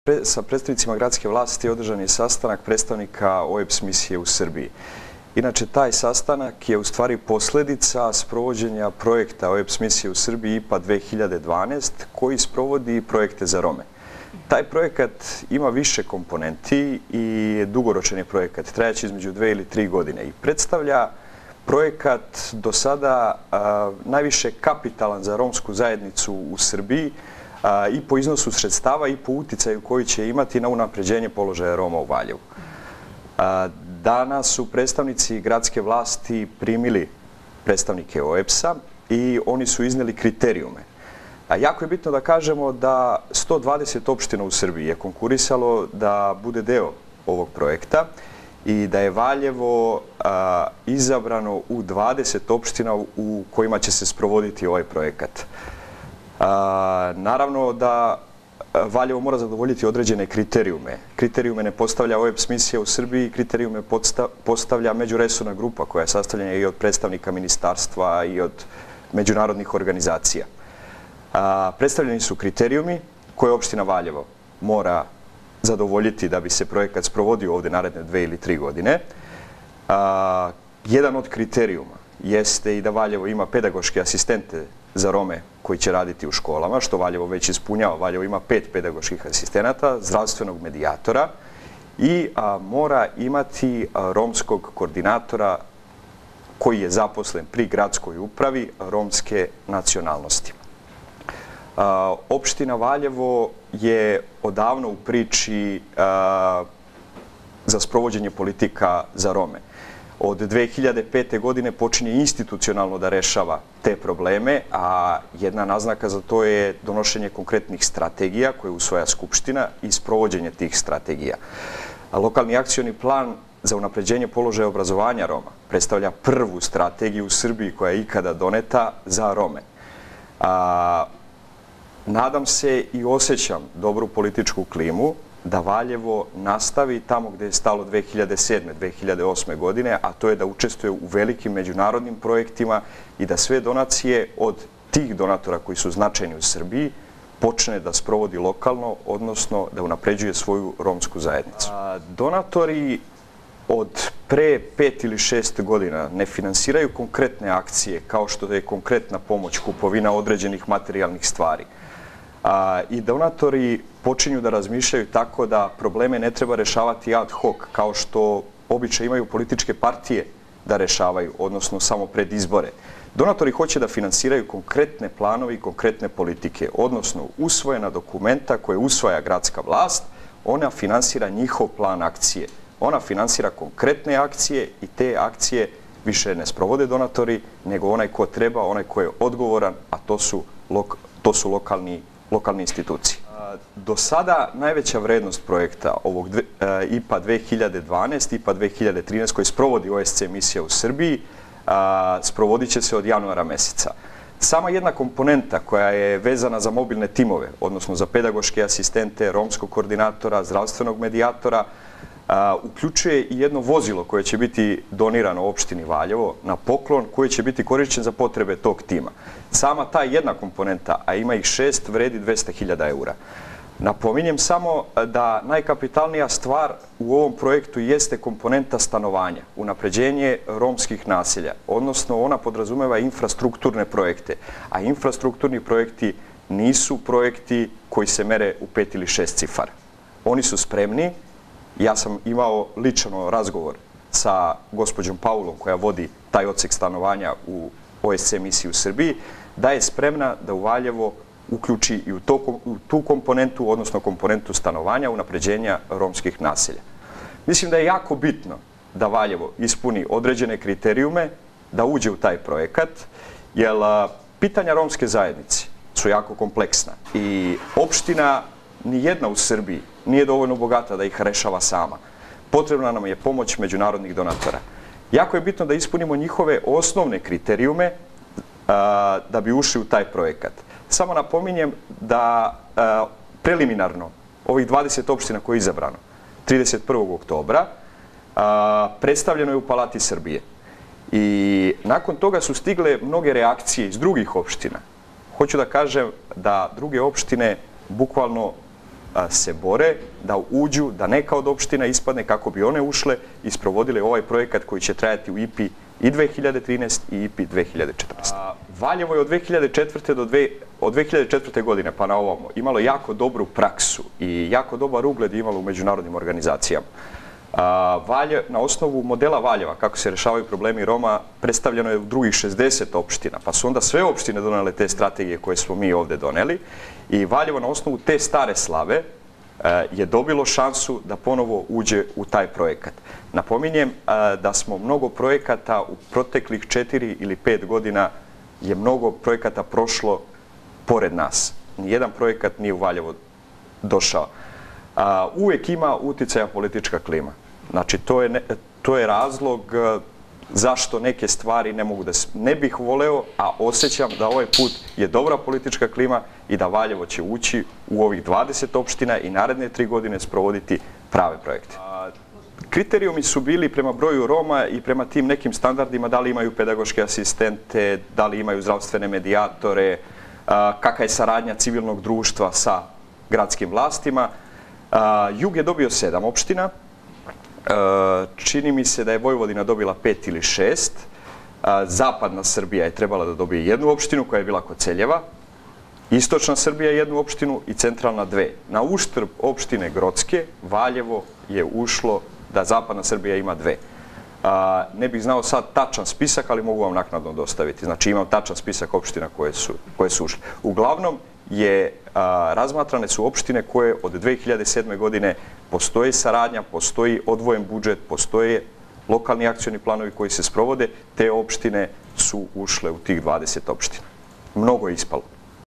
Sa predstavnicima gradske vlasti održan je sastanak predstavnika OEBS misije u Srbiji. Inače, taj sastanak je u stvari posljedica sprovođenja projekta OEBS misije u Srbiji IPA 2012 koji sprovodi projekte za Rome. Taj projekat ima više komponenti i dugoročan je projekat, trajaće između 2 ili 3 godine i predstavlja projekat do sada najviše kapitalan za romsku zajednicu u Srbiji i po iznosu sredstava i po uticaju koji će imati na unapređenje položaja Roma u Valjevu. Danas su predstavnici gradske vlasti primili predstavnike OEBS-a i oni su iznijeli kriterijume. Jako je bitno da kažemo da 120 opština u Srbiji je konkurisalo da bude deo ovog projekta i da je Valjevo izabrano u 20 opština u kojima će se sprovoditi ovaj projekat. Naravno da Valjevo mora zadovoljiti određene kriterijume. Kriterijume ne postavlja OEBS misija u Srbiji, kriterijume postavlja međuresorna grupa koja je sastavljena i od predstavnika ministarstva i od međunarodnih organizacija. Predstavljeni su kriterijumi koje opština Valjevo mora zadovoljiti da bi se projekat sprovodio ovdje naredne 2 ili 3 godine. Jedan od kriterijuma jeste i da Valjevo ima pedagoške asistente za Rome koji će raditi u školama, što Valjevo već ispunjava. Valjevo ima 5 pedagoških asistenata, zdravstvenog medijatora i mora imati romskog koordinatora koji je zaposlen pri gradskoj upravi romske nacionalnosti. Opština Valjevo je odavno u priči za sprovođenje politika za Rome. Od 2005. godine počinje institucionalno da rešava te probleme, a jedna naznaka za to je donošenje konkretnih strategija koje usvaja Skupština i sprovođenje tih strategija. Lokalni akcioni plan za unapređenje položaja obrazovanja Roma predstavlja prvu strategiju u Srbiji koja je ikada doneta za Rome. Nadam se i osjećam dobru političku klimu da Valjevo nastavi tamo gde je stalo 2007. 2008. godine, a to je da učestvuje u velikim međunarodnim projektima i da sve donacije od tih donatora koji su značajni u Srbiji počne da sprovodi lokalno, odnosno da unapređuje svoju romsku zajednicu. Donatori od pre 5 ili 6 godina ne finansiraju konkretne akcije kao što je konkretna pomoć, kupovina određenih materijalnih stvari. I donatori počinju da razmišljaju tako da probleme ne treba rešavati ad hoc, kao što obično imaju političke partije da rešavaju, odnosno samo pred izbore. Donatori hoće da finansiraju konkretne planove i konkretne politike, odnosno usvojena dokumenta koje usvaja gradska vlast, ona finansira njihov plan akcije. Ona finansira konkretne akcije i te akcije više ne sprovode donatori, nego onaj ko treba, onaj ko je odgovoran, a to su lokalne institucije. Do sada najveća vrednost projekta ovog IPA 2012, IPA 2013 koji sprovodi OSCE misija u Srbiji, sprovodit će se od januara meseca. Sama jedna komponenta koja je vezana za mobilne timove, odnosno za pedagoške asistente, romskog koordinatora, zdravstvenog medijatora, uključuje i jedno vozilo koje će biti donirano opštini Valjevo na poklon, koje će biti korišćen za potrebe tog tima. Sama ta jedna komponenta, a ima ih 6, vredi 200.000 eura. Napominjem samo da najkapitalnija stvar u ovom projektu jeste komponenta stanovanja, unapređenje romskih naselja, odnosno ona podrazumeva infrastrukturne projekte, a infrastrukturni projekti nisu projekti koji se mere u 5 ili 6 cifara. Oni su spremni. Ja sam imao lično razgovor sa gospođom Paulom koja vodi taj odsek stanovanja u OSCE misiji u Srbiji, da je spremna da u Valjevo uključi i u tu komponentu, odnosno komponentu stanovanja, unapređenja romskih naselja. Mislim da je jako bitno da Valjevo ispuni određene kriterijume, da uđe u taj projekat, jer pitanja romske zajednice su jako kompleksna i opština nijedna u Srbiji nije dovoljno bogata da ih rešava sama. Potrebna nam je pomoć međunarodnih donatora. Jako je bitno da ispunimo njihove osnovne kriterijume da bi ušli u taj projekat. Samo napominjem da preliminarno ovih 20 opština koje je izabrano 31. oktobra predstavljeno je u Palati Srbije. I nakon toga su stigle mnoge reakcije iz drugih opština. Hoću da kažem da druge opštine bukvalno se bore da uđu, da neka od opština ispadne kako bi one ušle i sprovodile ovaj projekat koji će trajati u IPI i 2013 i IPI 2014. Valjevo je od 2004. godine pa na ovamo imalo jako dobru praksu i jako dobar ugled imalo u međunarodnim organizacijama. Na osnovu modela Valjeva, kako se rešavaju problemi Roma, predstavljeno je u drugih 60 opština, pa su onda sve opštine donele te strategije koje smo mi ovde doneli i Valjevo na osnovu te stare slave je dobilo šansu da ponovo uđe u taj projekat. Napominjem da smo mnogo projekata u proteklih 4 ili 5 godina je mnogo projekata prošlo pored nas. Nijedan projekat nije u Valjevo došao. Uvijek ima uticaja politička klima. Znači, to je razlog zašto neke stvari ne bih voleo, a osjećam da ovaj put je dobra politička klima i da Valjevo će ući u ovih 20 opština i naredne 3 godine sprovoditi prave projekte. Kriterijumi su bili prema broju Roma i prema tim nekim standardima, da li imaju pedagoške asistente, da li imaju zdravstvene medijatore, kakva je saradnja civilnog društva sa gradskim vlastima. Jug je dobio 7 opština, čini mi se da je Vojvodina dobila 5 ili 6, Zapadna Srbija je trebala da dobije 1 opštinu koja je bila Koceljeva, Istočna Srbija 1 opštinu i Centralna 2. Na uštrb opštine Grocke, Valjevo je ušlo da Zapadna Srbija ima 2. Ne bih znao sad tačan spisak, ali mogu vam naknadno dostaviti. Znači imam tačan spisak opština koje su ušle. Uglavnom, razmatrane su opštine koje od 2007. godine postoji saradnja, postoji odvojen budžet, postoje lokalni akcioni planovi koji se sprovode, te opštine su ušle u tih 20 opština. Mnogo je ispalo.